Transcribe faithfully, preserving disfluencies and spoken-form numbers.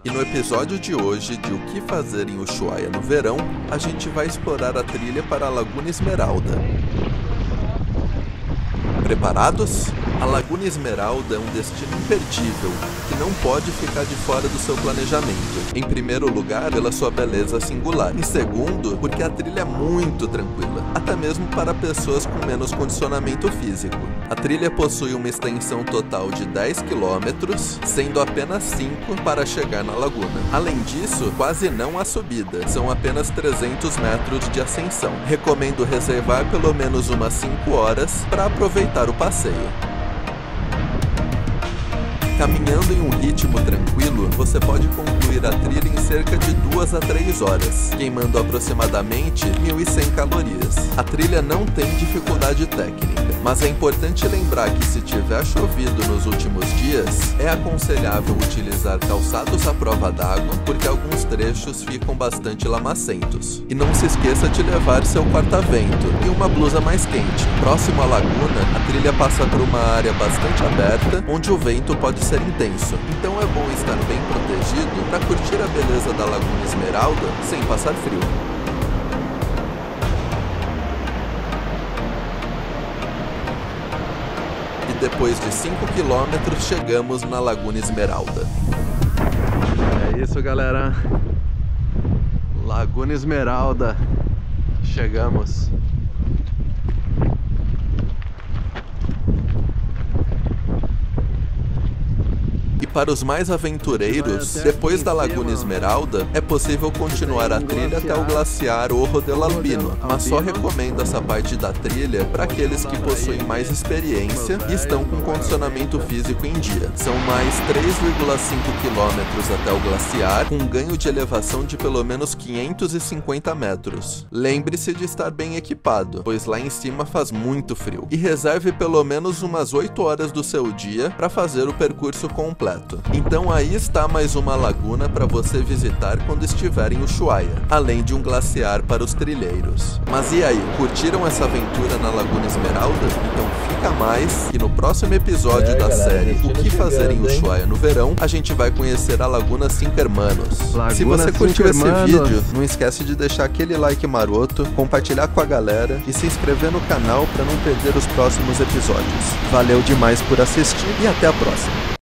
E no episódio de hoje de O que fazer em Ushuaia no verão, a gente vai explorar a trilha para a Laguna Esmeralda. Preparados? A Laguna Esmeralda é um destino imperdível, que não pode ficar de fora do seu planejamento. Em primeiro lugar, pela sua beleza singular. Em segundo, porque a trilha é muito tranquila, até mesmo para pessoas com menos condicionamento físico. A trilha possui uma extensão total de dez quilômetros, sendo apenas cinco para chegar na laguna. Além disso, quase não há subida, são apenas trezentos metros de ascensão. Recomendo reservar pelo menos umas cinco horas para aproveitar o passeio. Caminhando em um ritmo tranquilo, você pode concluir a trilha em cerca de duas a três horas, queimando aproximadamente mil e cem calorias. A trilha não tem dificuldade técnica, mas é importante lembrar que se tiver chovido nos últimos dias, é aconselhável utilizar calçados à prova d'água, porque alguns trechos ficam bastante lamacentos. E não se esqueça de levar seu corta-vento e uma blusa mais quente. Próximo à laguna, a trilha passa por uma área bastante aberta, onde o vento pode ser intenso, então é bom estar bem protegido para curtir a beleza da Laguna Esmeralda sem passar frio. E depois de cinco quilômetros chegamos na Laguna Esmeralda. É isso, galera. Laguna Esmeralda. Chegamos. E para os mais aventureiros, depois da Laguna Esmeralda, é possível continuar a trilha até o glaciar Orro del Albino, mas só recomendo essa parte da trilha para aqueles que possuem mais experiência e estão com condicionamento físico em dia. São mais três vírgula cinco quilômetros até o glaciar, com um ganho de elevação de pelo menos quinhentos e cinquenta metros. Lembre-se de estar bem equipado, pois lá em cima faz muito frio. E reserve pelo menos umas oito horas do seu dia para fazer o percurso completo. Então aí está mais uma laguna para você visitar quando estiver em Ushuaia, além de um glaciar para os trilheiros. Mas e aí, curtiram essa aventura na Laguna Esmeralda? Então fica mais, e no próximo episódio é, da galera, série O que fazer em Ushuaia no verão, a gente vai conhecer a Laguna Cinco Hermanos. Laguna Se você curtiu esse vídeo, não esquece de deixar aquele like maroto, compartilhar com a galera e se inscrever no canal para não perder os próximos episódios. Valeu demais por assistir e até a próxima!